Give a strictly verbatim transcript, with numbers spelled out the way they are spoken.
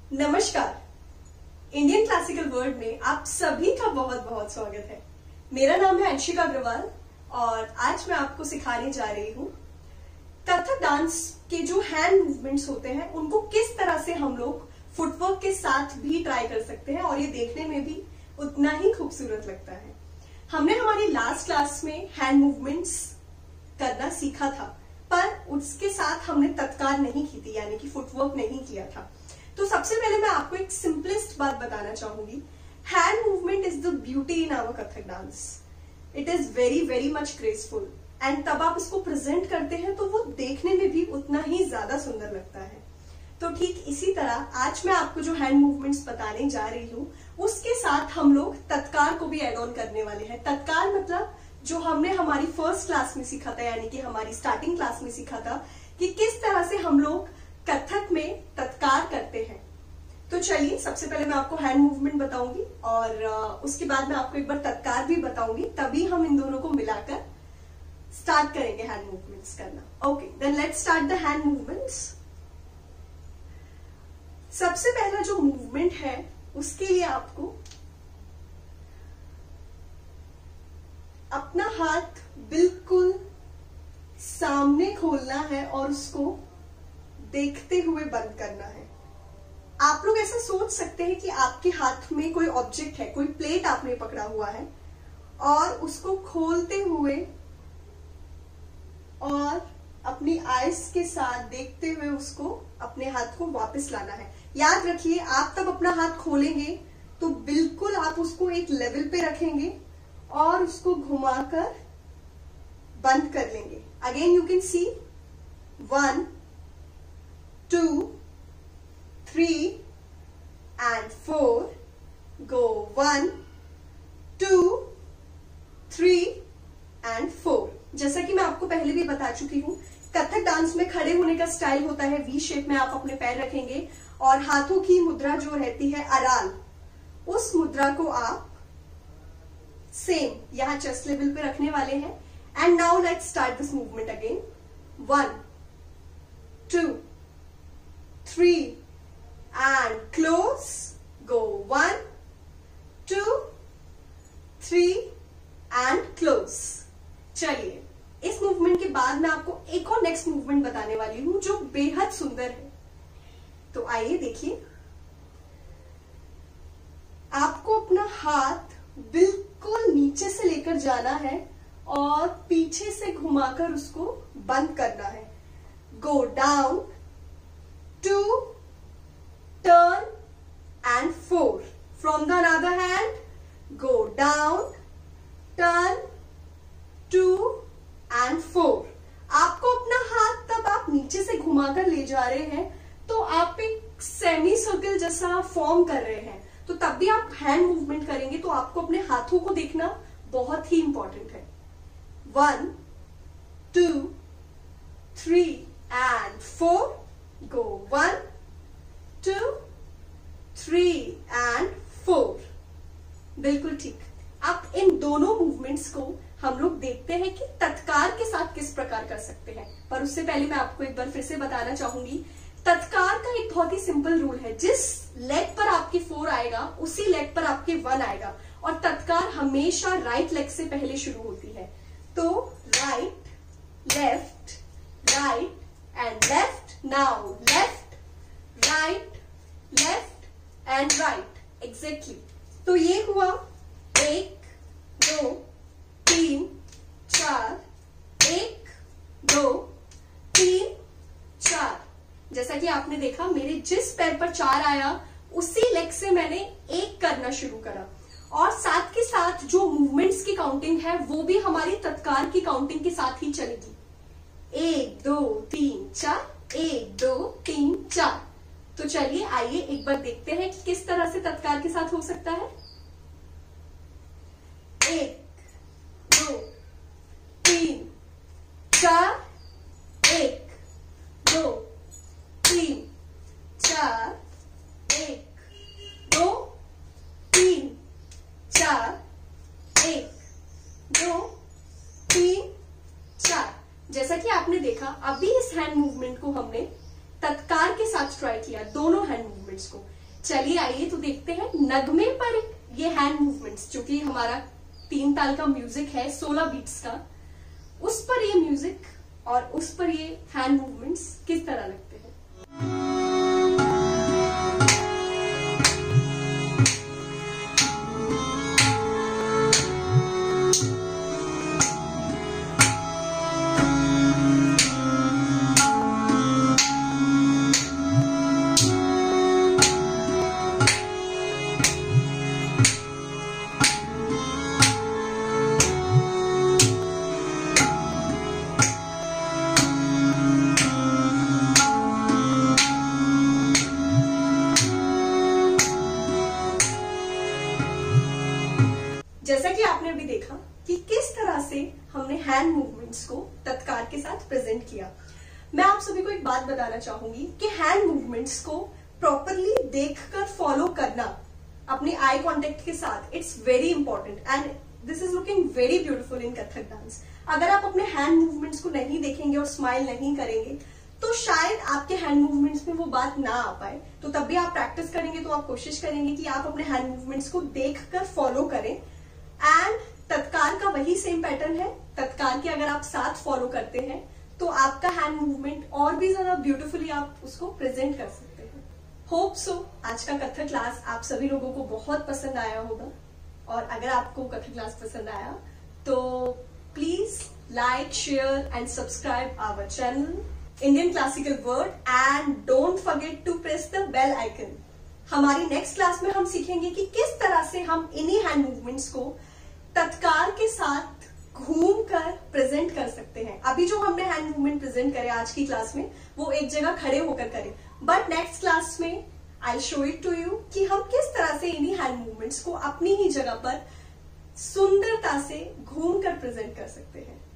नमस्कार। Indian classical world में आप सभी का बहुत बहुत स्वागत है। मेरा नाम है अंशिका अग्रवाल और आज मैं आपको सिखाने जा रही हूँ कथक डांस के जो हैंड मूवमेंट्स होते हैं उनको किस तरह से हम लोग फुटवर्क के साथ भी ट्राई कर सकते हैं और ये देखने में भी उतना ही खूबसूरत लगता है। हमने हमारी लास्ट क्लास में हैंड मूवमेंट्स करना सीखा था, पर उसके साथ हमने तत्कार नहीं की थी, यानी कि फुटवर्क नहीं किया था। तो सबसे पहले मैं आपको एक सिंपलेस्ट बात बताना चाहूंगी। Hand movement is the beauty in our Kathak dance. It is very very much graceful and तब आप इसको प्रेजेंट करते हैं तो वो देखने में भी उतना ही ज्यादा सुंदर लगता है। तो ठीक इसी तरह आज मैं आपको जो हैंड मूवमेंट्स बताने जा रही हूँ उसके साथ हम लोग तत्कार को भी एड ऑन करने वाले हैं। तत्कार मतलब जो हमने हमारी फर्स्ट क्लास में सीखा था, यानी कि हमारी स्टार्टिंग क्लास में सीखा था कि किस तरह से हम लोग कथक में तत्कार करते हैं। तो चलिए सबसे पहले मैं आपको हैंड मूवमेंट बताऊंगी और उसके बाद मैं आपको एक बार तत्कार भी बताऊंगी, तभी हम इन दोनों को मिलाकर स्टार्ट करेंगे हैंड मूवमेंट्स करना। Okay, then let's start the hand movements. सबसे पहला जो मूवमेंट है उसके लिए आपको अपना हाथ बिल्कुल सामने खोलना है और उसको देखते हुए बंद करना है। आप लोग ऐसा सोच सकते हैं कि आपके हाथ में कोई ऑब्जेक्ट है, कोई प्लेट आपने पकड़ा हुआ है और उसको खोलते हुए और अपनी आईज के साथ देखते हुए उसको अपने हाथ को वापस लाना है। याद रखिए, आप तब अपना हाथ खोलेंगे तो बिल्कुल आप उसको एक लेवल पे रखेंगे और उसको घुमाकर बंद कर लेंगे। Again you can see one two, three and four. Go one, two, three and four. जैसा कि मैं आपको पहले भी बता चुकी हूँ, कथक डांस में खड़े होने का स्टाइल होता है वी शेप में। आप अपने पैर रखेंगे और हाथों की मुद्रा जो रहती है अराल, उस मुद्रा को आप सेम यहाँ चेस्ट लेवल पे रखने वाले हैं। And now let's start this movement again. One, two, three and close. Go one, two, three and close. चलिए, इस मूवमेंट के बाद मैं आपको एक और नेक्स्ट मूवमेंट बताने वाली हूं जो बेहद सुंदर है। तो आइए देखिए, आपको अपना हाथ बिल्कुल नीचे से लेकर जाना है और पीछे से घुमाकर उसको बंद करना है। Go down, two, turn and four. From the other hand, go down, turn, two and four. आपको अपना हाथ तब आप नीचे से घुमाकर ले जा रहे हैं तो आप एक सेमी सर्कल जैसा फॉर्म कर रहे हैं। तो तब भी आप हैंड मूवमेंट करेंगे तो आपको अपने हाथों को देखना बहुत ही इंपॉर्टेंट है। One, two, three and four. Go one, two, three and four. बिल्कुल ठीक। अब इन दोनों मूवमेंट्स को हम लोग देखते हैं कि तत्कार के साथ किस प्रकार कर सकते हैं। पर उससे पहले मैं आपको एक बार फिर से बताना चाहूंगी, तत्कार का एक बहुत ही सिंपल रूल है। जिस लेग पर आपकी फोर आएगा उसी लेग पर आपके वन आएगा और तत्कार हमेशा राइट लेग से पहले शुरू होती है। तो right, left, right and left. Now left, right, left and right. Exactly. तो ये हुआ एक, दो, तीन, चार, एक, दो, तीन, चार। जैसा कि आपने देखा, मेरे जिस पैर पर चार आया उसी लेग से मैंने एक करना शुरू करा और साथ के साथ जो मूवमेंट्स की काउंटिंग है वो भी हमारी तत्कार की काउंटिंग के साथ ही चलेगी। एक, दो, तीन, चार, एक, दो, तीन, चार। तो चलिए आइए एक बार देखते हैं कि किस तरह से तत्कार के साथ हो सकता है। एक, दो, तीन, चार, एक, दो, तीन, चार, एक, दो, तीन, चार, एक, दो, तीन, चार। जैसा कि आपने देखा, अभी इस हैंड मूवमेंट को हमने तत्कार के साथ ट्राई किया, दोनों हैंड मूवमेंट्स को। चलिए आइए तो देखते हैं नगमे पर ये हैंड मूवमेंट्स, जो कि हमारा तीन ताल का म्यूजिक है सोलह बीट्स का, उस पर ये म्यूजिक और उस पर ये हैंड मूवमेंट्स किस तरह लगते हैं। जैसा कि आपने अभी देखा कि किस तरह से हमने हैंड मूवमेंट्स को तत्कार के साथ प्रेजेंट किया। मैं आप सभी को एक बात बताना चाहूंगी कि हैंड मूवमेंट्स को प्रॉपरली देखकर फॉलो करना अपने आई कांटेक्ट के साथ, it's very important and this is looking very beautiful in Kathak dance. अगर आप अपने हैंड मूवमेंट्स को नहीं देखेंगे और स्माइल नहीं करेंगे तो शायद आपके हैंड मूवमेंट्स में वो बात ना आ पाए। तो तब भी आप प्रैक्टिस करेंगे तो आप कोशिश करेंगे कि आप अपने हैंड मूवमेंट्स को देखकर फॉलो करें। एंड तत्कार का वही सेम पैटर्न है, तत्कार के अगर आप साथ फॉलो करते हैं तो आपका हैंड मूवमेंट और भी ज्यादा ब्यूटीफुली आप उसको प्रेजेंट कर सकते हैं। होप सो आज का कथक क्लास आप सभी लोगों को बहुत पसंद आया होगा, और अगर आपको कथक क्लास पसंद आया तो please like, share and subscribe our channel Indian classical world and don't forget to press the bell icon. हमारी नेक्स्ट क्लास में हम सीखेंगे कि किस तरह से हम इन्हीं हैंड मूवमेंट्स को तत्कार के साथ घूमकर प्रेजेंट कर सकते हैं। अभी जो हमने हैंड मूवमेंट प्रेजेंट करे आज की क्लास में वो एक जगह खड़े होकर करें, बट नेक्स्ट क्लास में I show it to you कि हम किस तरह से इन्हीं हैंड मूवमेंट्स को अपनी ही जगह पर सुंदरता से घूमकर प्रेजेंट कर सकते हैं।